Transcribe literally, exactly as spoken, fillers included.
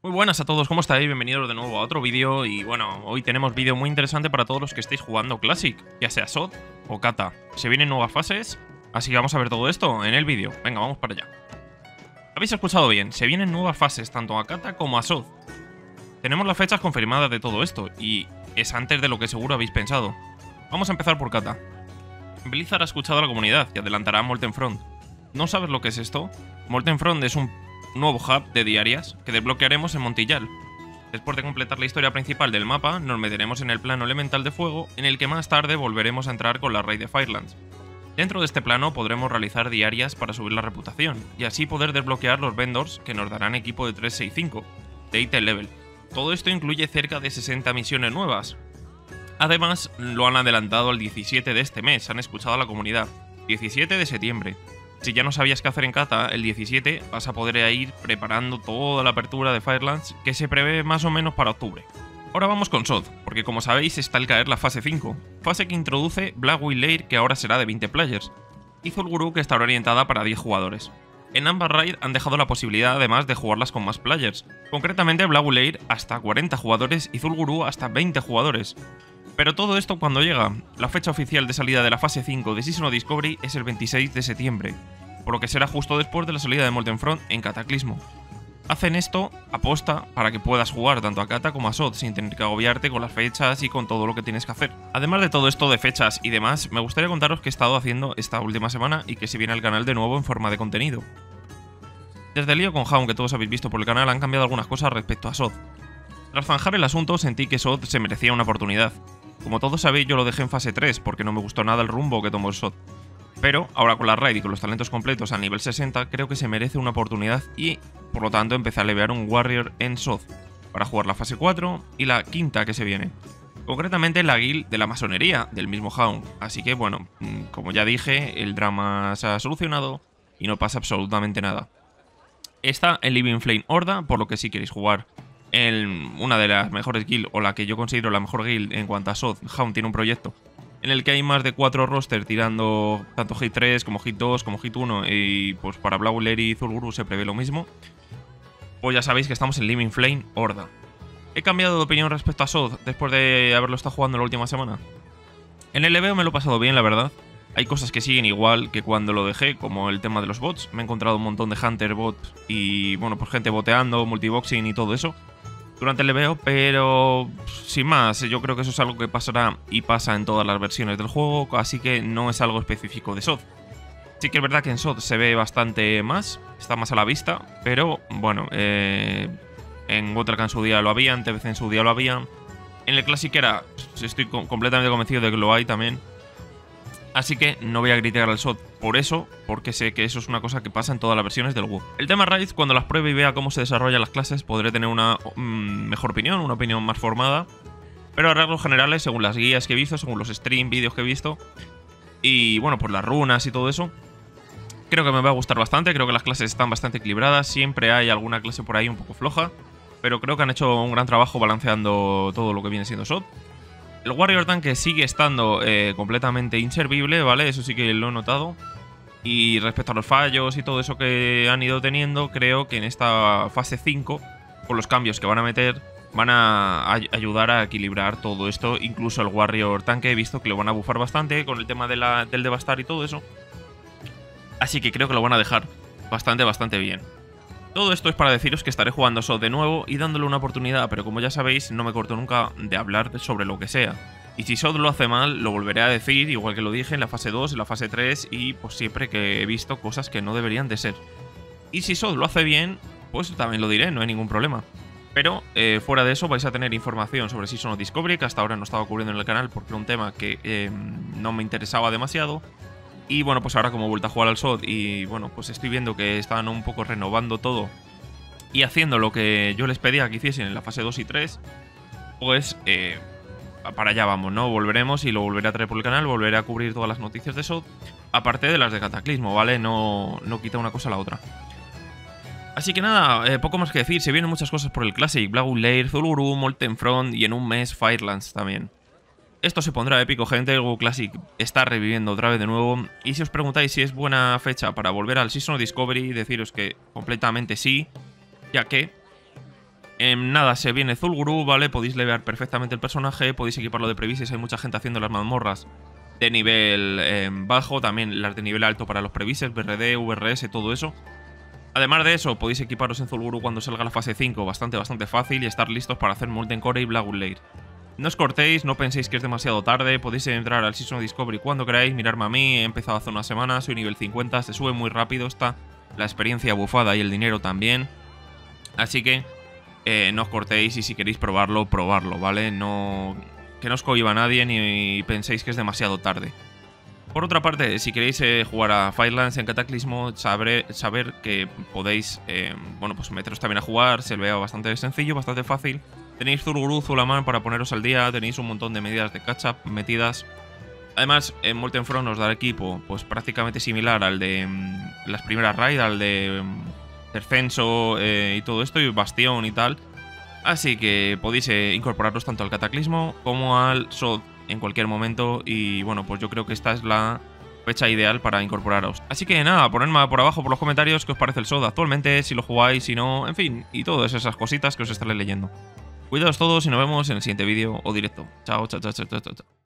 Muy buenas a todos, ¿cómo estáis? Bienvenidos de nuevo a otro vídeo y bueno, hoy tenemos vídeo muy interesante para todos los que estéis jugando Classic, ya sea S O D o Kata. Se vienen nuevas fases, así que vamos a ver todo esto en el vídeo. Venga, vamos para allá. Habéis escuchado bien, se vienen nuevas fases tanto a Kata como a S O D. Tenemos las fechas confirmadas de todo esto y es antes de lo que seguro habéis pensado. Vamos a empezar por Kata. Blizzard ha escuchado a la comunidad y adelantará Molten Front. ¿No sabes lo que es esto? Molten Front es un nuevo hub de diarias que desbloquearemos en Montillal. Después de completar la historia principal del mapa, nos meteremos en el plano elemental de fuego, en el que más tarde volveremos a entrar con la raid de Firelands. Dentro de este plano podremos realizar diarias para subir la reputación, y así poder desbloquear los vendors que nos darán equipo de trescientos sesenta y cinco, de eighty level. Todo esto incluye cerca de sesenta misiones nuevas. Además, lo han adelantado al diecisiete de este mes, han escuchado a la comunidad. diecisiete de septiembre. Si ya no sabías qué hacer en Kata, el diecisiete vas a poder ir preparando toda la apertura de Firelands que se prevé más o menos para octubre. Ahora vamos con S O D, porque como sabéis está al caer la fase cinco, fase que introduce Blackwood Lair, que ahora será de veinte players, y Zul'Gurú, que estará orientada para diez jugadores. En ambas raids han dejado la posibilidad además de jugarlas con más players, concretamente Blackwood Lair hasta cuarenta jugadores y Zul'Gurú hasta veinte jugadores. Pero todo esto cuando llega. La fecha oficial de salida de la fase cinco de Season of Discovery es el veintiséis de septiembre, por lo que será justo después de la salida de Molten Front en Cataclismo. Hacen esto aposta para que puedas jugar tanto a Kata como a S O D sin tener que agobiarte con las fechas y con todo lo que tienes que hacer. Además de todo esto de fechas y demás, me gustaría contaros qué he estado haciendo esta última semana y que se viene al canal de nuevo en forma de contenido. Desde el lío con Jaun que todos habéis visto por el canal han cambiado algunas cosas respecto a S O D. Tras zanjar el asunto sentí que S O D se merecía una oportunidad. Como todos sabéis, yo lo dejé en fase tres porque no me gustó nada el rumbo que tomó el S O D. Pero ahora con la raid y con los talentos completos a nivel sesenta creo que se merece una oportunidad y por lo tanto empecé a levear un Warrior en S O D para jugar la fase cuatro y la quinta que se viene. Concretamente la guild de la masonería del mismo Jaun. Así que bueno, como ya dije, el drama se ha solucionado y no pasa absolutamente nada. Está en Living Flame Horda, por lo que si queréis jugar en una de las mejores guild, o la que yo considero la mejor guild en cuanto a S O D, Jaun tiene un proyecto en el que hay más de cuatro rosters tirando tanto Hit tres como Hit dos como Hit uno, y pues para Blackwood Lair y Zul'Gurú se prevé lo mismo. Pues ya sabéis que estamos en Living Flame Horda. He cambiado de opinión respecto a S O D después de haberlo estado jugando la última semana. En el leveo me lo he pasado bien, la verdad. Hay cosas que siguen igual que cuando lo dejé, como el tema de los bots. Me he encontrado un montón de Hunter bots y bueno, pues gente boteando, multiboxing y todo eso durante el leveo, pero sin más, yo creo que eso es algo que pasará y pasa en todas las versiones del juego, así que no es algo específico de S O D. Sí que es verdad que en S O D se ve bastante más, está más a la vista, pero bueno, eh, en Waterca en su día lo había, en T B C en su día lo había, en el Classic era, estoy completamente convencido de que lo hay también. Así que no voy a criticar al S O D por eso, porque sé que eso es una cosa que pasa en todas las versiones del W O W. El tema raids, cuando las pruebe y vea cómo se desarrollan las clases, podré tener una mmm, mejor opinión, una opinión más formada. Pero a rasgos generales, según las guías que he visto, según los stream, vídeos que he visto, y bueno, por las runas y todo eso, creo que me va a gustar bastante. Creo que las clases están bastante equilibradas, siempre hay alguna clase por ahí un poco floja, pero creo que han hecho un gran trabajo balanceando todo lo que viene siendo S O D. El Warrior Tanque sigue estando eh, completamente inservible, ¿vale? Eso sí que lo he notado. Y respecto a los fallos y todo eso que han ido teniendo, creo que en esta fase cinco, con los cambios que van a meter, van a ay ayudar a equilibrar todo esto. Incluso el Warrior Tanque he visto que lo van a bufar bastante con el tema de la, del Devastar y todo eso. Así que creo que lo van a dejar bastante, bastante bien. Todo esto es para deciros que estaré jugando S O D de nuevo y dándole una oportunidad, pero como ya sabéis, no me corto nunca de hablar sobre lo que sea. Y si S O D lo hace mal, lo volveré a decir, igual que lo dije en la fase dos, en la fase tres, y pues siempre que he visto cosas que no deberían de ser. Y si S O D lo hace bien, pues también lo diré, no hay ningún problema. Pero eh, fuera de eso vais a tener información sobre Season of Discovery, que hasta ahora no estaba cubriendo en el canal porque era un tema que eh, no me interesaba demasiado. Y bueno, pues ahora como he vuelto a jugar al S O D y bueno, pues estoy viendo que están un poco renovando todo y haciendo lo que yo les pedía que hiciesen en la fase dos y tres, pues eh, para allá vamos, ¿no? Volveremos y lo volveré a traer por el canal, volveré a cubrir todas las noticias de S O D, aparte de las de Cataclismo, ¿vale? No, no quita una cosa a la otra. Así que nada, eh, poco más que decir, se vienen muchas cosas por el Classic, Blackwood Lair, Zul'Gurú, Molten Front y en un mes Firelands también. Esto se pondrá épico, gente. El WoW Classic está reviviendo otra vez de nuevo. Y si os preguntáis si es buena fecha para volver al Season of Discovery, deciros que completamente sí, ya que Eh, nada, se viene Zul'Gurú, ¿vale? Podéis levear perfectamente el personaje, podéis equiparlo de Previses, hay mucha gente haciendo las mazmorras de nivel eh, bajo, también las de nivel alto para los Previses, B R D, V R S, todo eso. Además de eso, podéis equiparos en Zul'Gurú cuando salga la fase cinco, bastante, bastante fácil, y estar listos para hacer Molten Core y Blackwood Lair. No os cortéis, no penséis que es demasiado tarde, podéis entrar al Season of Discovery cuando queráis, mirarme a mí, he empezado hace una semana, soy nivel cincuenta, se sube muy rápido, está la experiencia bufada y el dinero también. Así que eh, no os cortéis y si queréis probarlo, probarlo, ¿vale? No, que no os cohiba a nadie ni penséis que es demasiado tarde. Por otra parte, si queréis eh, jugar a Firelands en Cataclismo, sabré, saber que podéis, eh, bueno, pues meteros también a jugar, se vea bastante sencillo, bastante fácil. Tenéis Zul'Gurú, Zulaman para poneros al día, tenéis un montón de medidas de catch-up metidas. Además, en Molten Front os dará equipo pues prácticamente similar al de mmm, las primeras raids, al de mmm, Descenso eh, y todo esto, y Bastión y tal. Así que podéis eh, incorporaros tanto al Cataclismo como al S O D en cualquier momento. Y bueno, pues yo creo que esta es la fecha ideal para incorporaros. Así que nada, ponedme por abajo por los comentarios qué os parece el S O D actualmente, si lo jugáis, si no, en fin, y todas esas cositas que os estaré leyendo. Cuidaos todos y nos vemos en el siguiente vídeo o directo. Chao, chao, chao, chao, chao, chao.